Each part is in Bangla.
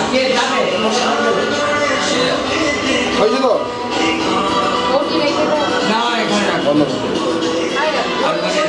হয়েছে তো না এখানে রাখো বন্ধ আর মানে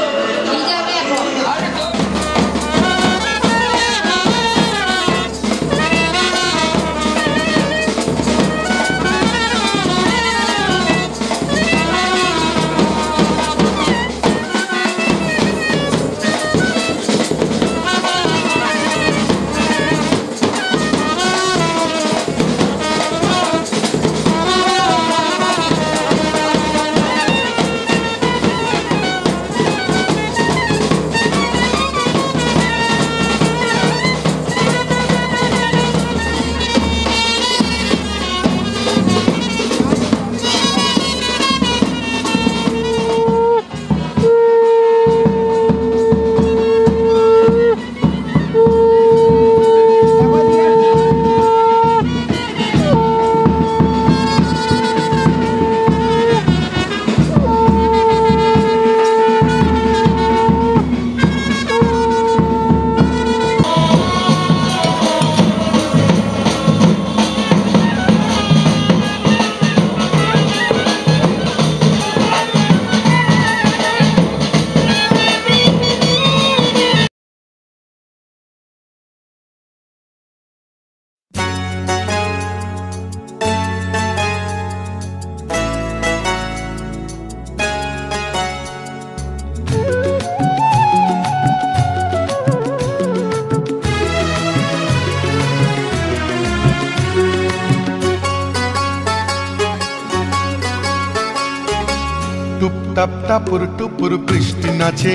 টুপটাপ টাপুর টুপুর বৃষ্টি নাচে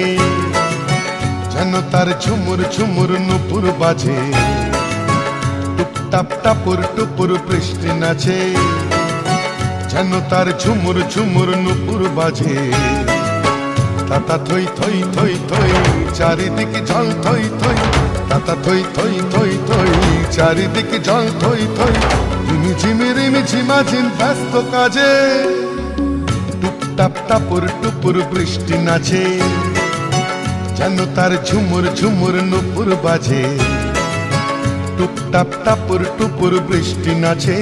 যেন তার ঝুমুর ঝুমুর নুপুর বাজে টুপটাপ টাপুর টুপুর বৃষ্টি নাচে যেন তার ঝুমুর ঝুমুর নুপুর বাজে তাতা থই থই থই থই চারিদিকে জল থই থই তাতা থই থই থই থই চারিদিকে জল থই থই রিমি ঝিমাঝিম ব্যস্ত কাজে টুপটাপ টাপুর টুপুর বৃষ্টি নাচে যেন তার ঝুমুর ঝুমুর নুপুর বাজে টুপটাপ টাপুর টুপুর বৃষ্টি নাচে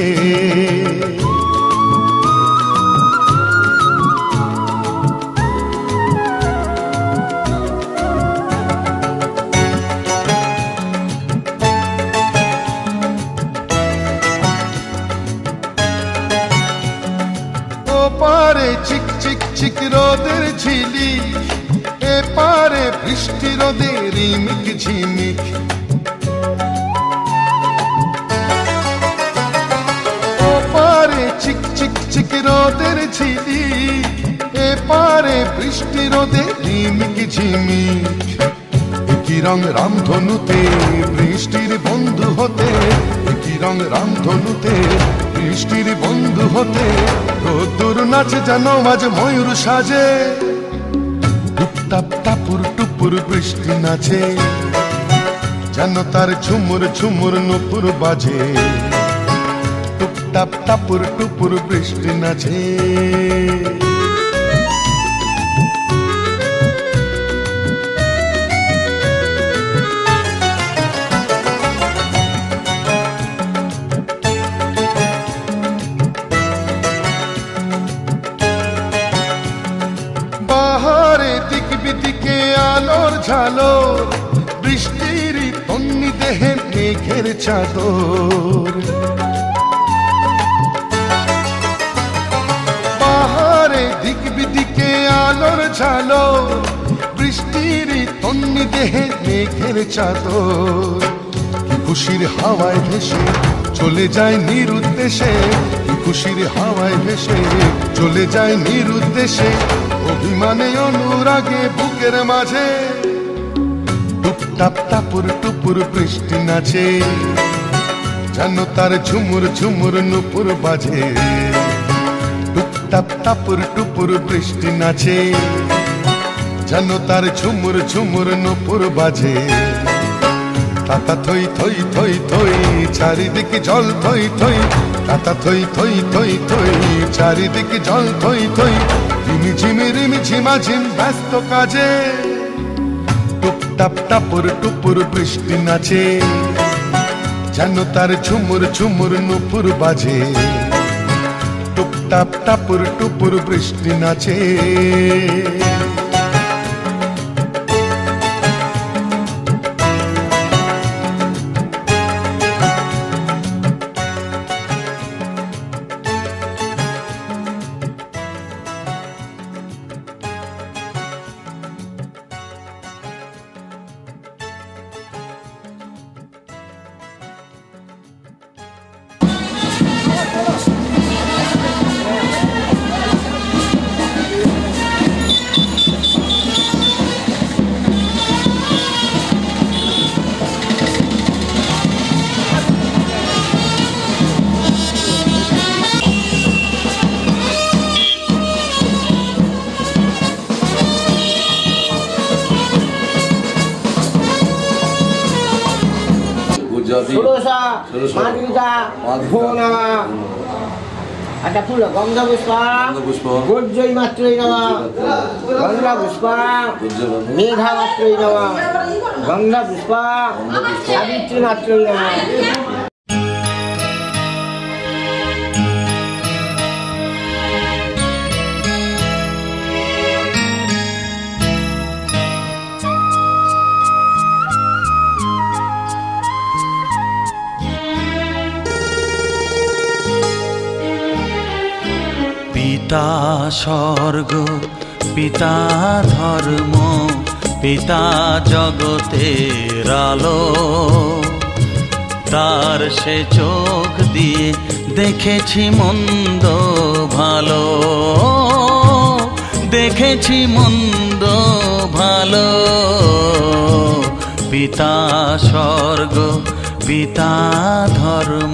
পারে চিক চিক চিক রোদের ঝিলি এ পারে বৃষ্টি রোদের রিমিক ঝিমিক ও পারে চিক চিক চিক রোদের ঝিলি এ পারে বৃষ্টি রোদের রিমিক ঝিমিক একই রং রামধনুতে বৃষ্টির বন্ধু হতে একই রং রামধনুতে বৃষ্টির বন্ধু হতে রোদ্দুর নাচে যেন আজ ময়ূর সাজে টুপটাপ টাপুর টুপুর বৃষ্টি নাচে যেন তার ঝুমুর ঝুমুর নুপুর বাজে টুপটাপ টাপুর টুপুর বৃষ্টি নাচে আলোর ঝালোর বৃষ্টির তন্নি দেহে মেঘের চাদর পাহাড়ে দিক বিদিকে আলোর ঝালোর বৃষ্টির তন্নি দেহে মেঘের চাদর কি খুশির হাওয়ায় ভেসে চলে যায় নিরুদ্দেশে কি খুশির হাওয়ায় ভেসে চলে যায় নিরুদ্দেশে অভিমানে অনুরাগে বুকের মাঝে টুপটাপ টাপুর টুপুর বৃষ্টি নাচে যেন তার ঝুমুর ঝুমুর নুপুর বাজে টুপটাপ টাপুর টুপুর বৃষ্টি নাচে যেন তার ঝুমুর ঝুমুর নুপুর বাজে তাতা থই থই থই থই চারিদিকে জল থই থই তাতা থই থই থই থই চারিদিকে জল থই থই রিমি ঝিমাঝিম ব্যস্ত কাজে টুপটাপ টাপুর টুপুর বৃষ্টি নাচে যেন তার ঝুমুর ঝুমুর নুপুর বাজে, টুপটাপ টাপুর টুপুর বৃষ্টি নাচে। ষোড়শা মাতৃকা ভুবনামা একটা ফুল গন্ধপুষ্পা গোর্জৈ মাত্রই নমা গন্ধপুষ্পা মেঘা মাত্রই নমা গন্ধপুষ্পা সাবিত্রী মাত্রই নমা। পিতা স্বর্গ পিতা ধর্ম পিতা জগতের আলো, তার সে চোখ দিয়ে দেখেছি মন্দ ভালো, দেখেছি মন্দ ভালো। পিতা স্বর্গ পিতা ধর্ম।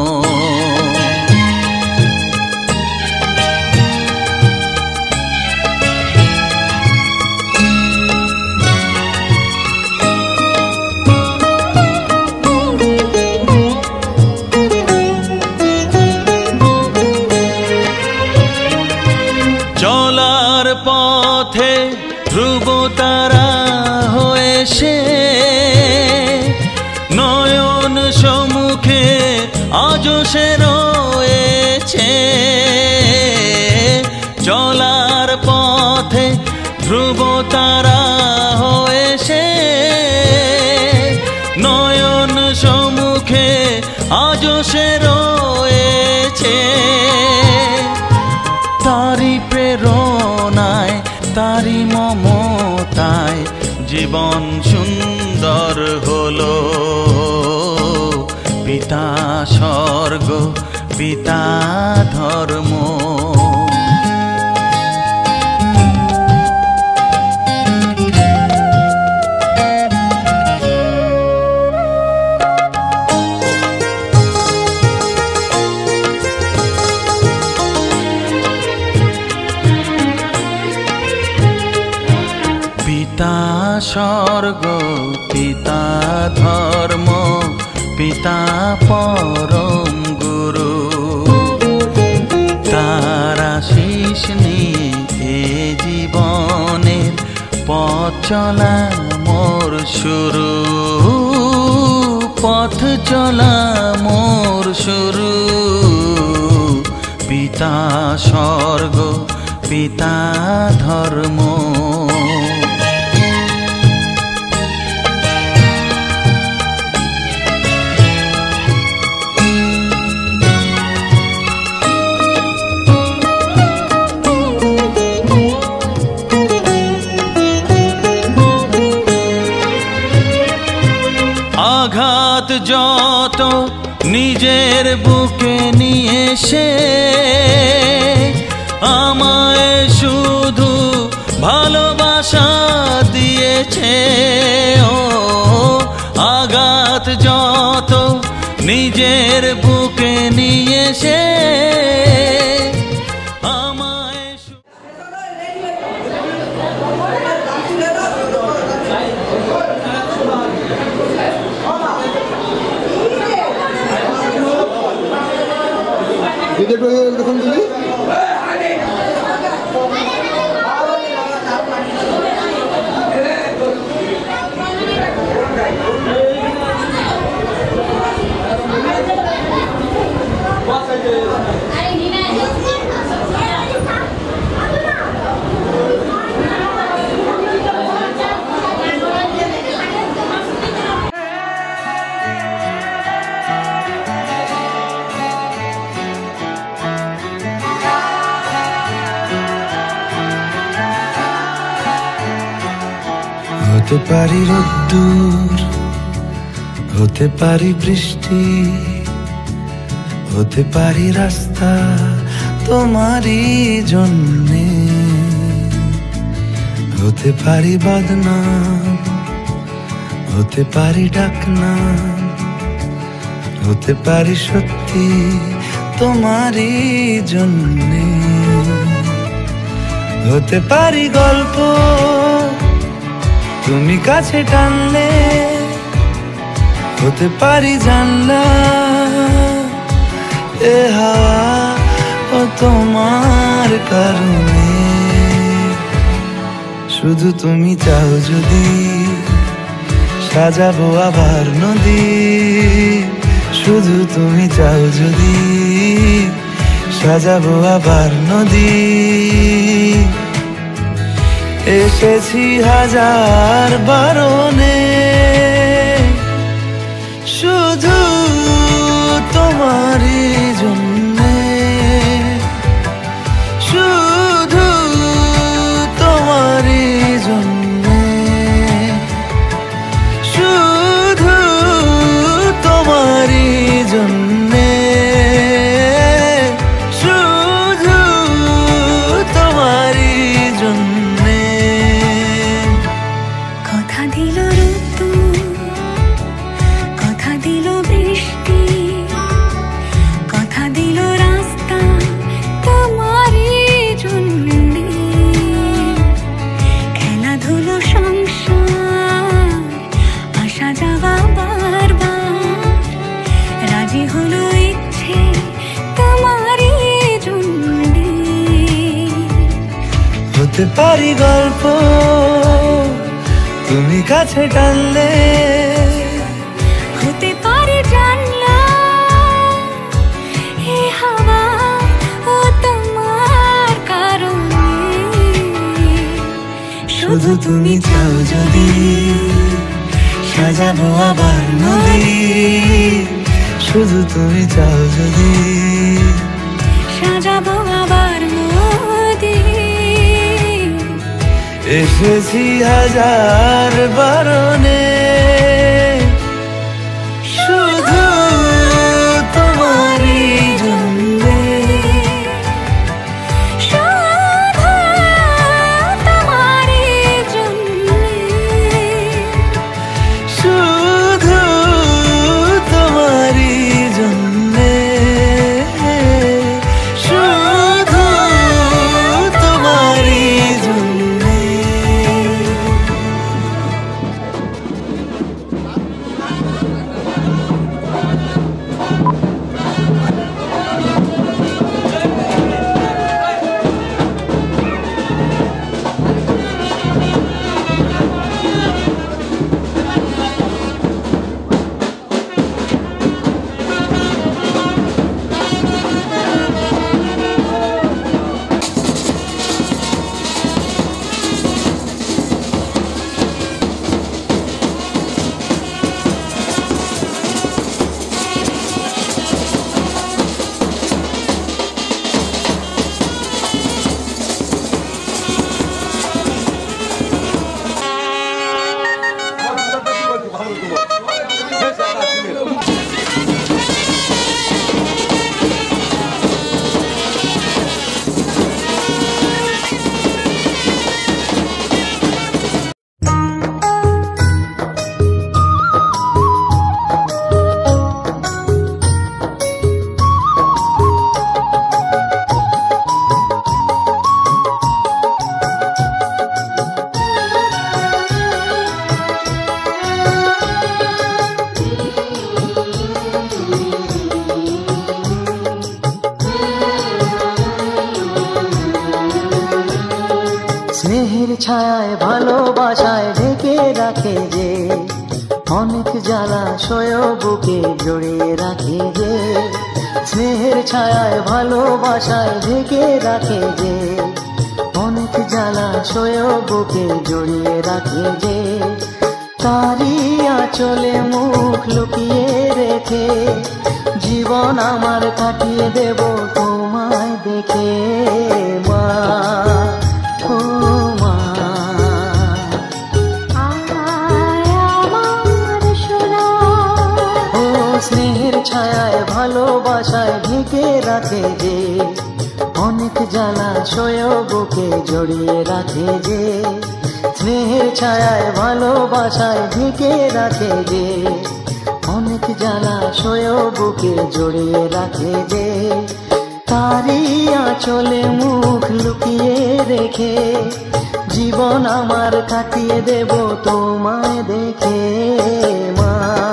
চলার পথে ধ্রুব তারা হয়ে সে, নয়ন সম্মুখে আজও সে রয়েছে। চলার পথে ধ্রুব তারা হয়ে সে, নয়ন সম্মুখে আজও সে রয়েছে। তারি প্রেরণায় তারি মমতায় জীবন সুন্দর হলো। পিতা স্বর্গ পিতা ধর্ম। পিতা স্বর্গ পিতা ধর্ম পিতা পরম গুরু, তার আশীষ নিয়ে এ জীবনের পথ চলা মোর শুরু, পথ চলা মোর শুরু। পিতা স্বর্গ পিতা ধর্ম। আঘাত যত নিজের বুকে নিয়ে সে, আমায় শুধু ভালোবাসা দিয়েছে। ও আঘাত যত নিজের বুকে নিয়ে সে, দেখুন দিদি হতে পারি রোদ্দুর, হতে পারি বৃষ্টি, হতে পারি রাস্তা তোমারই জন্যে, হতে পারি বদনাম, হতে পারি ডাকনাম, হতে পারি সত্যি তোমারই জন্যে, হতে পারি গল্প তুমি কাছে টানলে, হতে পারি জানলা এ হাওয়া ও তোমার কারণে। শুধু তুমি চাও যদি সাজাবো আবার নদী, শুধু তুমি চাও যদি সাজাবো আবার নদী। এসেছি হাজার বারণে শুধু তোমারই জন্যে, শুধু তোমারই জন্যে, শুধু তোমারই জন্যে, শুধু তোমারই জন্যে। কথা দিল ঋতু, কথা দিল বৃষ্টি, কথা দিল রাস্তা তোমারই জন্যে, খেলাধুলো সংসার আসা যাওয়া বারবার, রাজি হলো ইচ্ছে তোমারই জন্যে। হতে পারি গল্প তুমি কাছে টানলে, হতে পারে জানলা এ হাওয়া ও তোমার কারণে। শুধু তুমি চাও যদি সাজাবো আবার নদী, শুধু তুমি চাও যদি সাজাবো আবার নদী। এসেছি হাজার বারণে শুধু তোমারই জন্যে, শুধু তোমারই জন্যে, শুধু তোমারই জন্যে, শুধু তোমারই জন্যে। স্নেহের ছায়ায় ভালোবাসায় ঢেকে রাখে যে, অনেক জ্বালাশয় বুকে জড়িয়ে রাখে যে। স্নেহের ছায়ায় ভালোবাসায় ঢেকে রাখে যে, অনেক জ্বালাশয় বুকে জড়িয়ে রাখে যে। তারি আঁচলে মুখ লুকিয়ে রেখে জীবন আমার কাটিয়ে দেব তোমায় দেখে। মা ও মা, ঢেকে রাখে যে, অনেক জ্বালা সয় বুকে জড়িয়ে রাখে যে, স্নেহের ছায়ায় ভালোবাসায় ঢেকে রাখে যে, অনেক জ্বালা সয় বুকে জড়িয়ে রাখে যে, তারই আঁচলে মুখ লুকিয়ে রেখে জীবন আমার কাটিয়ে দেব তোমায় দেখে মা।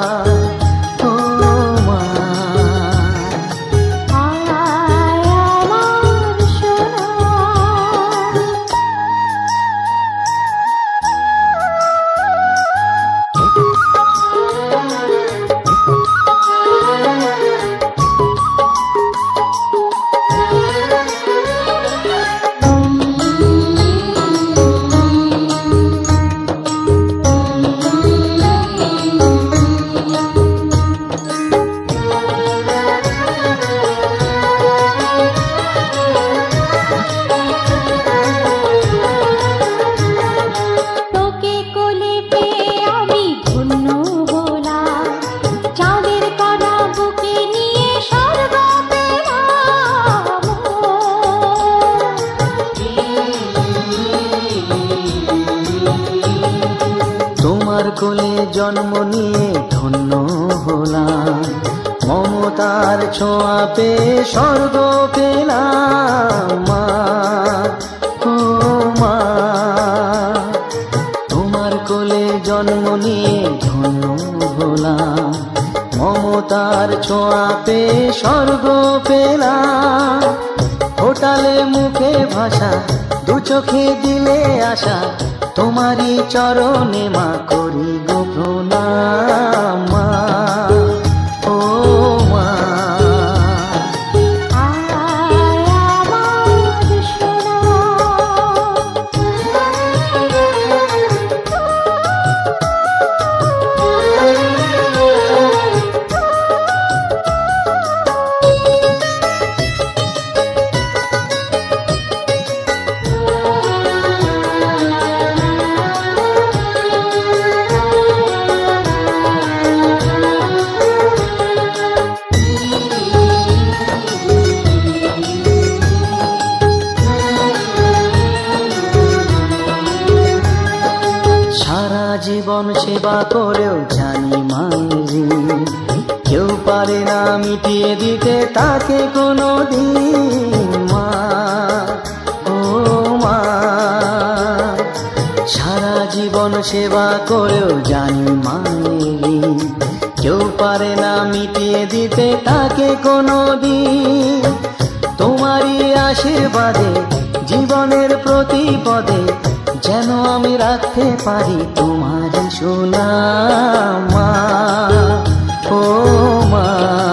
কোলে জন্ম নিয়ে ধন্য হলাম, মমতার ছোঁয়া পেয়ে স্বর্গ পেলাম মা। ও মা, তোমার কোলে জন্ম নিয়ে ধন্য হলাম, মমতার ছোঁয়া পেয়ে স্বর্গ পেলাম। ফোটালে মুখে ভাষা, দু চোখে দিলে আশা, তোমারই চরণে মা করি গো প্রণাম মা। ও মা, জীবন সেবা করেও জানি মায়েরি, কেউ পারে না মিটিয়ে দিতে তাকে কোনো দিন মা। ও মা, সারা জীবন সেবা করেও জানি মায়েরি, কেউ পারে না মিটিয়ে দিতে তাকে কোনো দিন। তোমারই আশীর্বাদে জীবনের প্রতি পদে যেন আমি রাখতে পারি তোমার সুনাম মা। ও মা,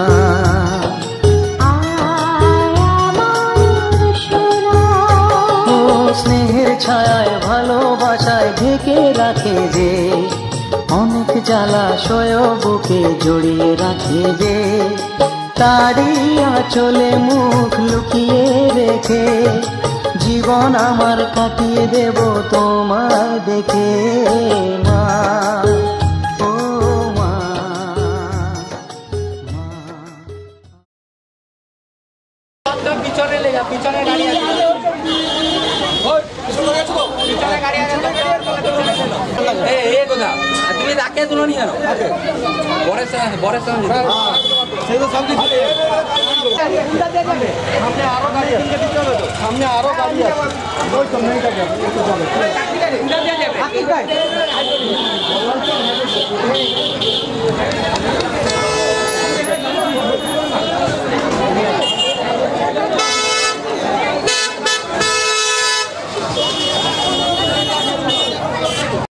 ও স্নেহের ছায়ায় ভালোবাসায় ঢেকে রাখে যে, অনেক জ্বালা সয় বুকে জড়িয়ে রাখে যে, তারই আঁচলে মুখ লুকিয়ে রেখে জীবন আমার কাটিয়ে দেব তোমায় দেখে মা। ও মা, পিছনে লে যা, পিছনে গাড়ি আছে, পিছনে গাড়ি আছে। এই কথা তুমি তাকে তুলো নি জানো, বরের সঙ্গে সেই তো সব কিছু সামনে আরো গাড়ি আছে, সামনে আরো গাড়ি আছে, ওই তো নেই যাবে।